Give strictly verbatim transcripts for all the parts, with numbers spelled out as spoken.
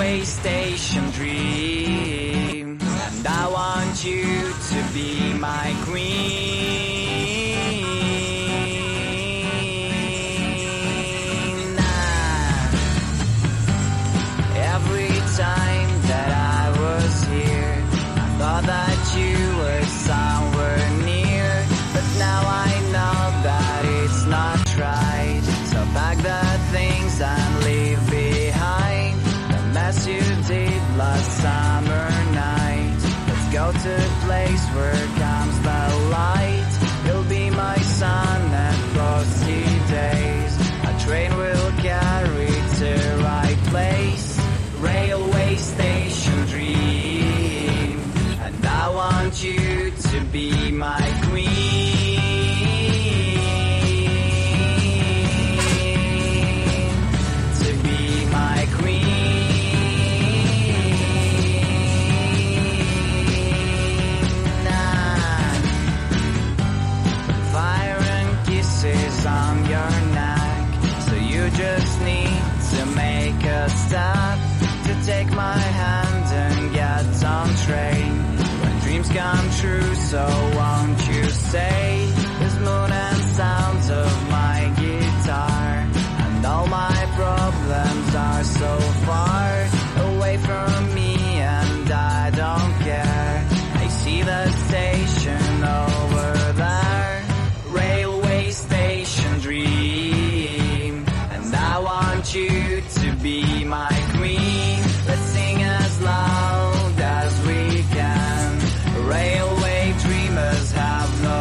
railway station dream, and I want you to be my queen. Ah. Every time that I was here, I thought that you were somewhere near, but now I know that it's not right. So pack the things and leave behind the mess you did last summer night. Let's go to a place where comes the light. You'll be my sun and frosty days. A train will carry to the right place. Railway station dream, and I want you to be my queen. To be my queen. Nah. Fire and kisses on your neck, so you just need to make a stop, to take my hand and get on train. When dreams come true, so won't you stay? The moon and sounds of my guitar, and all my problems are so far away from me, and I don't care. I see the station over there. Railway station dream, and I want you to be my queen. Let's sing as loud as we can. Railway dreamers have no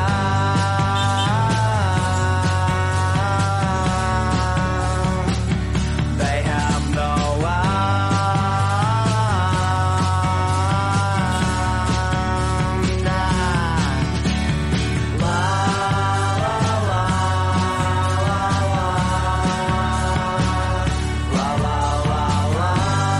end. They have no end. La la la la la la la.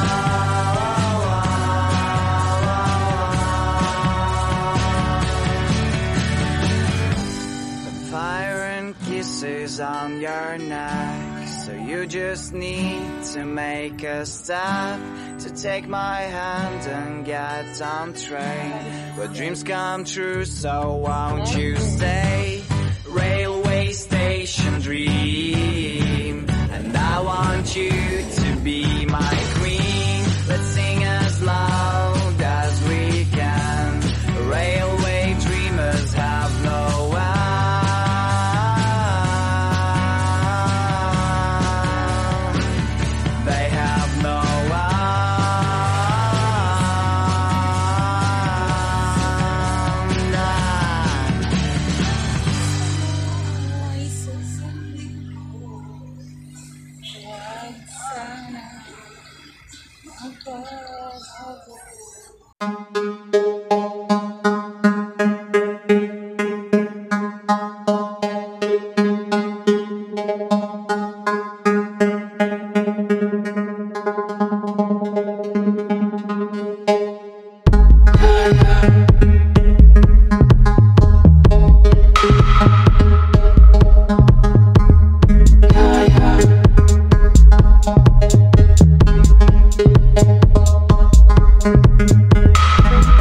Fire and kisses on your neck, so you just need to make a step, to take my hand and get on train. But dreams come true, so won't you stay? Railway station dream, and I want you to be my queen. Let's sing as loud as we can. Railway dreamers have no end. They have no Thank you.